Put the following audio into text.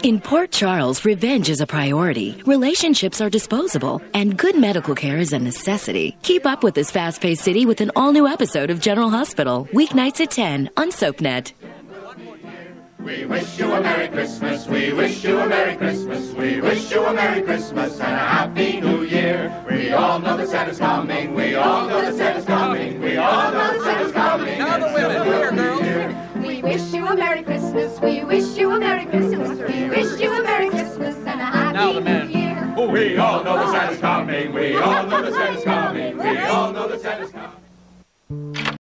In Port Charles, revenge is a priority, relationships are disposable, and good medical care is a necessity. Keep up with this fast-paced city with an all-new episode of General Hospital, weeknights at 10 on SoapNet. We wish you a Merry Christmas, we wish you a Merry Christmas, we wish you a Merry Christmas and a Happy New Year. We all know that Santa's coming, we all know that Santa's coming, we all know that Santa's coming. Now the women, here, girls. We wish you a Merry Christmas, we wish you a Merry Christmas, we wish you a Merry Christmas and a Happy New Year. We all know that Santa's coming, we all know that Santa's coming, we all know that Santa's coming.